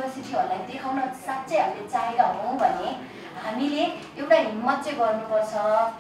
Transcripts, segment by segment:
युनिभर्सिटीहरूलाई देखाउन साँच्चै हामीले चाहेका हौँ भने हामीले एउटा हिम्मत चाहिँ गर्नुपर्छ।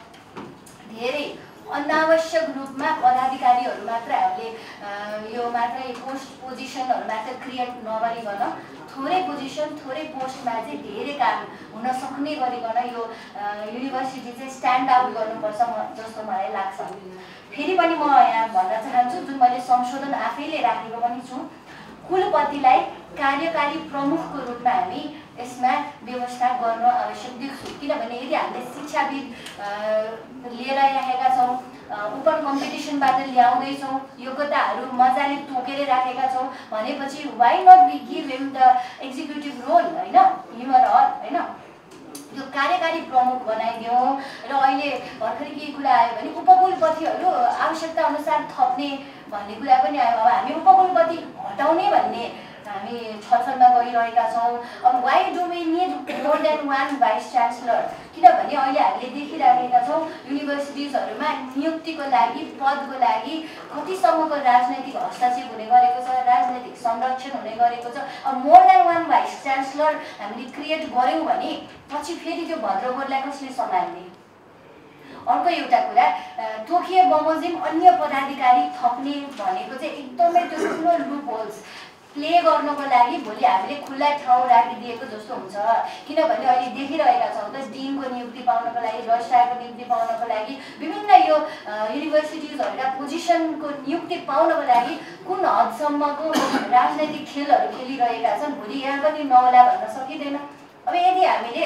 धेरै अनावश्यक रूपमा पदाधिकारीहरू मात्र हामीले यो मात्रै पोजिसनहरू मात्र क्रिएट नगरिकन थोरै पोजिसन थोरै पोस्टमा चाहिँ धेरै काम हुन सक्ने गरिकन यो युनिभर्सिटी चाहिँ स्ट्यान्ड आउट गर्नुपर्छ जस्तो मलाई लाग्छ। फेरि पनि म यहाँ भन्न चाहन्छु, जुन मैले संशोधन आफैले राखेको पनि छु, कुलपतिलाई कार्यकारी प्रमुखको रूपमा हामी यसमा व्यवस्था गर्न आवश्यक देख्छु। किनभने यदि हामीले शिक्षाविद लिएर राखेका छौँ, ओपन कम्पिटिसनबाट ल्याउँदैछौँ, योग्यताहरू मजाले तोकेर राखेका छौँ भनेपछि why not we give him the executive role, होइन, हिम अर हर, होइन, त्यो कार्यकारी प्रमुख बनाइदिउँ। र अहिले भर्खरै केही कुरा आयो भने उपकुलपतिहरू आवश्यकता अनुसार थप्ने भन्ने कुरा पनि आयो। अब हामी उपकुलपति हटाउने भन्ने हामी छलफलमा गरिरहेका छौँ। अब why do we need more than one vice chancellor? किनभने अहिले हामीले देखिराखेका छौँ युनिभर्सिटिजहरूमा नियुक्तिको लागि, पदको लागि कतिसम्मको राजनैतिक हस्तक्षेप हुने गरेको छ, राजनैतिक संरक्षण हुने गरेको छ। अब more than one vice chancellor हामीले क्रिएट गऱ्यौँ भने पछि फेरि त्यो भद्रगोरलाई कसले सम्हाल्ने? अर्को एउटा कुरा, तोकिए बमोजिम अन्य पदाधिकारी थप्ने भनेको चाहिँ एकदमै त्यो ठुलो लुप होल्स प्ले गर्नको लागि भोलि हामीले खुल्ला ठाउँ राखिदिएको जस्तो हुन्छ। किनभने अहिले देखिरहेका छौँ त डिनको नियुक्ति पाउनको लागि, रजिस्ट्रारको नियुक्ति पाउनको लागि, विभिन्न यो युनिभर्सिटिजहरूका पोजिसनको नियुक्ति पाउनको लागि कुन हदसम्मको राजनैतिक खेलहरू खेलिरहेका छन्, भोलि यहाँ पनि नहोला भन्न सकिँदैन। अब यदि हामीले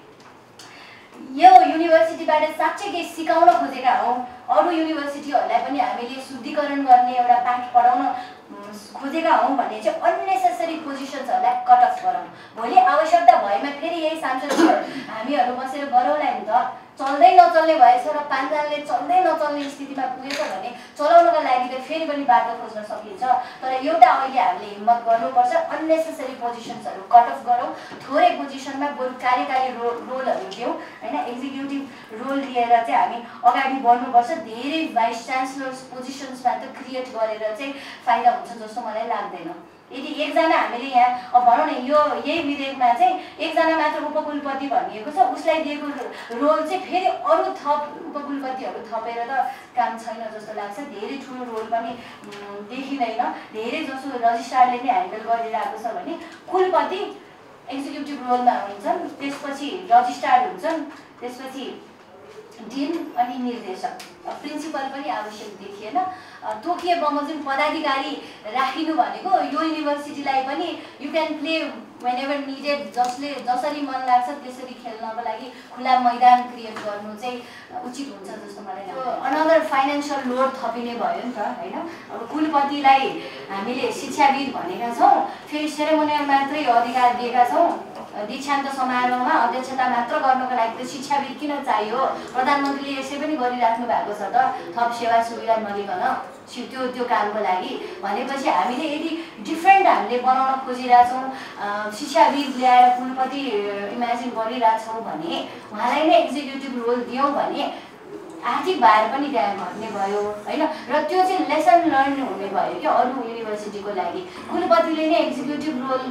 यो युनिभर्सिटीबाट साँच्चै केही सिकाउन खोजेका हौँ, अरू युनिभर्सिटीहरूलाई पनि हामीले शुद्धिकरण गर्ने एउटा पाठ पढाउन खोजेका हौँ भने चाहिँ अननेसेसरी पोजिसन्सहरूलाई कट अफ गरौँ। भोलि आवश्यकता भएमा फेरि यही सांसदहरू हामीहरू बसेर गरौँला नि त। चल्दै नचल्ने भएछ र पाँचजनाले चल्दै नचल्ने स्थितिमा पुगेछ भने चलाउनका लागि त फेरि पनि बाटो खोज्न सकिन्छ। तर एउटा अहिले हामीले हिम्मत गर्नुपर्छ, अननेसेसरी पोजिसन्सहरू कट अफ गरौँ, थोरै पोजिसनमा बरु कार्यकारी रोलहरू दिउँ, होइन, एक्जिक्युटिभ रोल दिएर चाहिँ हामी अगाडि बढ्नुपर्छ। धेरै भाइस च्यान्सलर्स पोजिसन्स मात्र क्रिएट गरेर चाहिँ फाइदा हुन्छ जस्तो मलाई लाग्दैन। यदि एकजना हामीले यहाँ अब भनौँ न यो यही विधेयकमा चाहिँ एकजना मात्र उपकुलपति भनिएको छ, उसलाई दिएको रोल चाहिँ फेरि अरू थप उपकुलपतिहरू थपेर त काम छैन जस्तो लाग्छ। धेरै ठुलो रोल पनि देखिँदैन। धेरै जसो रजिस्ट्रारले नै ह्यान्डल गरिरहेको छ भने कुलपति एक्जिक्युटिभ रोलमा हुन्छन्, त्यसपछि रजिस्ट्रार हुन्छन्, त्यसपछि डिन अनि निर्देशक, प्रिन्सिपल पनि आवश्यक देखिएन। तोकिए बमोजिम पदाधिकारी राखिनु भनेको यो युनिभर्सिटीलाई पनि you can play whenever needed, जसरी मन लाग्छ त्यसरी खेल्नको लागि खुला मैदान क्रिएट गर्नु चाहिँ उचित हुन्छ जस्तो मलाई लाग्छ। अनदर फाइनेन्सियल लोड थपिने भयो नि त, होइन। अब कुलपतिलाई हामीले शिक्षाविद भनेका छौँ, फेरि सेरेमोनियल मात्रै अधिकार दिएका छौँ। दीक्षान्त समारोहमा अध्यक्षता मात्र गर्नको लागि त शिक्षाविद किन चाहियो? प्रधानमन्त्रीले यसै पनि गरिराख्नु भएको छ त, थप सेवा सुविधा नलिकन त्यो कामको लागि। भनेपछि हामीले यदि डिफ्रेन्ट हामीले बनाउन खोजिरहेछौँ, शिक्षाविद ल्याएर कुलपति इमेजिन गरिरहेछौँ भने, उहाँलाई नै एक्जिक्युटिभ रोल दियौँ भने आर्थिक भार पनि त्यहाँ घट्ने भयो, होइन। र त्यो चाहिँ लेसन लर्न हुने भयो क्या अरू युनिभर्सिटीको लागि। कुलपतिले नै एक्जिक्युटिभ रोल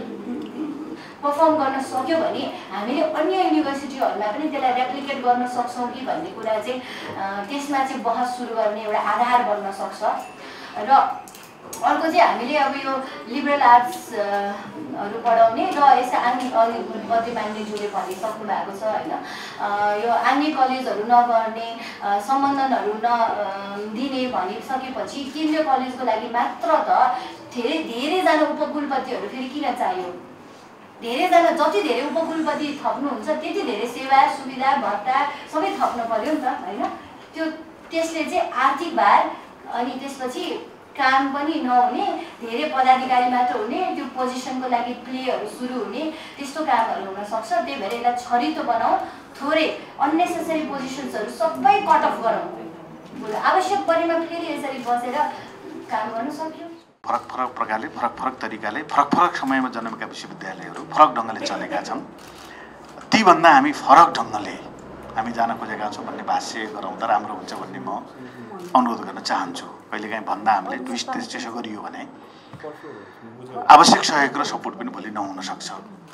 पर्फर्म गर्न सक्यो भने हामीले अन्य युनिभर्सिटीहरूमा पनि त्यसलाई रेप्लिकेट गर्न सक्छौँ कि भन्ने कुरा चाहिँ त्यसमा चाहिँ बहस सुरु गर्ने एउटा आधार बन्न सक्छ। र अर्को चाहिँ हामीले अब यो लिबरल आर्ट्सहरू पढाउने र यस्ता आङ्गिक अतिमान्यज्यूले भनिसक्नु भएको छ, होइन। यो आङ्गिक कलेजहरू नगर्ने, सम्बन्धनहरू नदिने भनिसकेपछि केन्द्रीय कलेजको लागि मात्र त धेरैजना उपकुलपतिहरू फेरि किन चाहियो? धेरैजना, जति धेरै उपकुलपति थप्नुहुन्छ त्यति धेरै सेवा सुविधा भत्ता सबै थप्नु पर्यो नि त, होइन। त्यसले चाहिँ आर्थिक भार अनि त्यसपछि काम पनि नहुने, धेरै पदाधिकारी मात्र हुने, त्यो पोजिसनको लागि प्लेहरू सुरु हुने, त्यस्तो कामहरू हुनसक्छ। त्यही भएर यसलाई छरितो बनाऊ, थोरै अननेसेसरी पोजिसन्सहरू सबै कट अफ गरौँ, आवश्यक परेमा फेरि यसरी बसेर काम गर्न सक्यो। फरक फरक प्रकारले, फरक फरक तरिकाले, फरक फरक समयमा जन्मेका विश्वविद्यालयहरू फरक ढङ्गले चलेका छन्। तीभन्दा हामी फरक ढङ्गले हामी जान खोजेका छौँ भन्ने भाष्य गराउँदा राम्रो हुन्छ भन्ने म अनुरोध गर्न चाहन्छु। कहिलेकाहीँ भन्दा हामीले ट्विस्ट त्यसो गरियो भने आवश्यक सहयोग र सपोर्ट पनि भोलि नहुन सक्छ।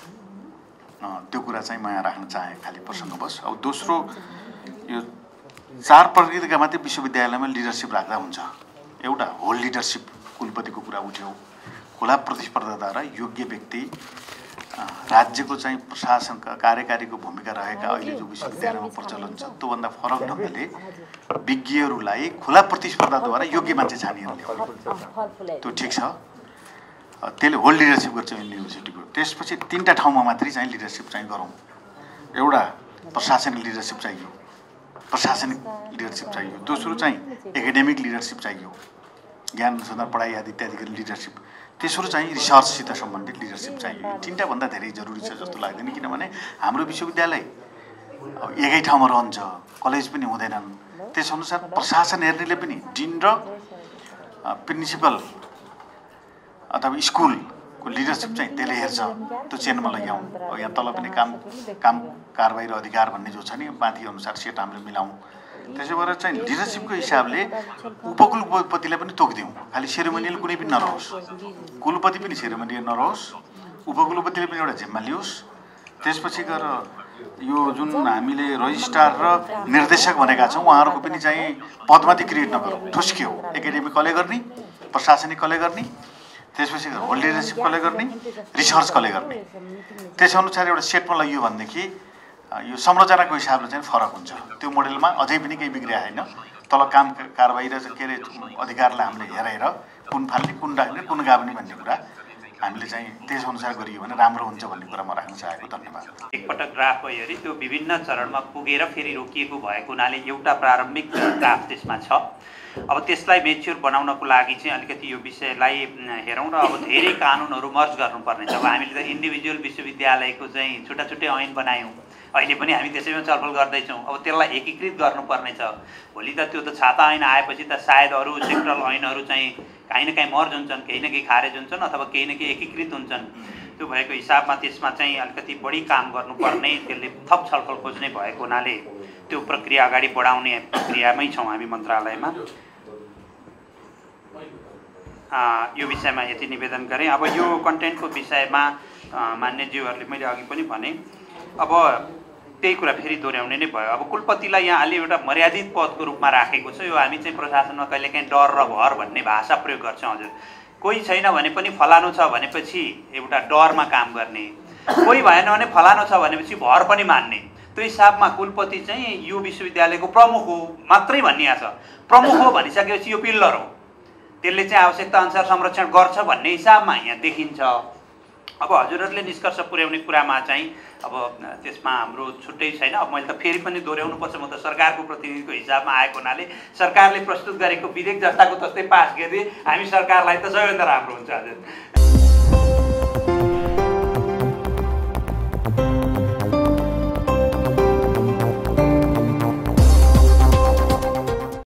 त्यो कुरा चाहिँ म यहाँ राख्न चाहेँ खालि प्रसङ्गवश। अब दोस्रो, यो 4 प्रकृतिका मात्रै विश्वविद्यालयमा लिडरसिप राख्दा हुन्छ। एउटा होल लिडरसिप कुलपतिको कुरा उठ्यो, खुला प्रतिस्पर्धाद्वारा योग्य व्यक्ति, राज्यको चाहिँ प्रशासनका कार्यकारीको भूमिका रहेका अहिले जो विश्वविद्यालयमा प्रचलन छ त्योभन्दा फरक ढङ्गले विज्ञहरूलाई खुला प्रतिस्पर्धाद्वारा योग्य मान्छे छानिएर ल्याउने, त्यो ठिक छ। त्यसले होल लिडरसिप गर्छ युनिभर्सिटीको। त्यसपछि 3टा ठाउँमा मात्रै चाहिँ लिडरसिप चाहिँ गरौँ। एउटा प्रशासनिक लिडरसिप चाहियो, प्रशासनिक लिडरसिप चाहियो। दोस्रो चाहिँ एकाडेमिक लिडरसिप चाहियो, ज्ञान अनुसन्धान पढाइ आदि इत्यादिको लिडरसिप। तेस्रो चाहिँ रिसर्चसित सम्बन्धित लिडरसिप चाहियो। 3टा भन्दा धेरै जरुरी छ जस्तो लाग्दैन, किनभने हाम्रो विश्वविद्यालय एकै ठाउँमा रहन्छ, कलेज पनि हुँदैनन्। त्यसअनुसार प्रशासन हेर्नेले पनि डिन र प्रिन्सिपल अथवा स्कुलको लिडरसिप चाहिँ त्यसले हेर्छ, त्यो चेनमा लैजाउँ। अब यहाँ तल पनि काम कारबाही र अधिकार भन्ने जो छ नि, माथि अनुसार सेट हामीले मिलाउँ। त्यसो भएर चाहिँ लिडरसिपको हिसाबले उपकुलपतिलाई पनि तोकिदिउँ, खालि सेरेमोनियल कुनै पनि नरहोस्, कुलपति पनि सेरेमोनियल नरहोस्, उपकुलपतिले पनि एउटा जिम्मा लियोस्। त्यसपछि गएर यो जुन हामीले रजिस्ट्रार र निर्देशक भनेका छौँ उहाँहरूको पनि चाहिँ पदमाथि क्रिएट नगरौँ, ठुस्कियो। एकाडेमिक कसले गर्ने, प्रशासनिक कसले गर्ने, त्यसपछि होल लिडरसिप कसले गर्ने, रिसर्च कसले गर्ने। त्यसअनुसार एउटा सेटमा लगियो भनेदेखि यो संरचनाको हिसाबले चाहिँ फरक हुन्छ। त्यो मोडेलमा अझै पनि केही बिग्रिया छैन। तल काम कारबाही र के अरे अधिकारलाई हामीले हेरेर कुन फाल्ने, कुन राख्ने, कुन गाभ्ने भन्ने कुरा हामीले चाहिँ त्यसअनुसार गरियो भने राम्रो हुन्छ भन्ने कुरा म राख्न चाहेको। धन्यवाद। एकपटक ड्राफ्ट हेरी त्यो विभिन्न चरणमा पुगेर फेरि रोकिएको भएको हुनाले एउटा प्रारम्भिक ड्राफ्ट त्यसमा छ। अब त्यसलाई मेच्योर बनाउनको लागि चाहिँ अलिकति यो विषयलाई हेरौँ र अब धेरै कानुनहरू मर्ज गर्नुपर्ने छ। अब हामीले त इन्डिभिजुअल विश्वविद्यालयको चाहिँ छुट्टा छुट्टै ऐन बनायौँ, अहिले पनि हामी त्यसैमा छलफल गर्दैछौँ। अब त्यसलाई एकीकृत गर्नुपर्ने छ। भोलि त त्यो त छाता ऐन आएपछि त सायद अरू सेक्टरल ऐनहरू चाहिँ काहीँ न काहीँ मर्ज हुन्छन्, केही न केही खारेज हुन्छन्, अथवा केही न केही एकीकृत हुन्छन्। त्यो भएको हिसाबमा त्यसमा चाहिँ अलिकति बढी काम गर्नुपर्ने, त्यसले थप छलफल खोज्ने भएको हुनाले त्यो प्रक्रिया अगाडि बढाउने प्रक्रियामै छौँ हामी मन्त्रालयमा। यो विषयमा यति निवेदन गरेँ। अब यो कन्टेन्टको विषयमा मान्यज्यूहरूले मैले अघि पनि भने, अब त्यही कुरा फेरि दोहोऱ्याउने नै भयो। अब कुलपतिलाई यहाँ अलि एउटा मर्यादित पदको रूपमा राखेको छ। यो हामी चाहिँ प्रशासनमा कहिलेकाहीँ डर र भर भन्ने भाषा प्रयोग गर्छौँ। हजुर, कोही छैन भने पनि फलानु छ भनेपछि एउटा डरमा काम गर्ने, कोही भएन भने फलानु छ भनेपछि भर पनि मान्ने। त्यो हिसाबमा कुलपति चाहिँ यो विश्वविद्यालयको प्रमुख हो मात्रै भनिएको छ। प्रमुख हो भनिसकेपछि यो पिल्लर हो, त्यसले चाहिँ आवश्यकता अनुसार संरक्षण गर्छ भन्ने हिसाबमा यहाँ देखिन्छ। अब हजुरहरूले निष्कर्ष पुर्याउने कुरामा चाहिँ अब त्यसमा हाम्रो छुट्टै छैन। अब मैले त फेरि पनि दोहोऱ्याउनुपर्छ, म त सरकारको प्रतिनिधिको हिसाबमा आएको हुनाले सरकारले प्रस्तुत गरेको विधेयक जस्ताको तस्तै पास गरिदिए हामी सरकारलाई त सबैभन्दा राम्रो हुन्छ हजुर।